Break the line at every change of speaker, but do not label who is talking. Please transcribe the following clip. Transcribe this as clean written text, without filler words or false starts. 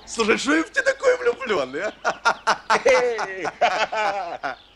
Слушай, что я в тебя такой влюбленный, а?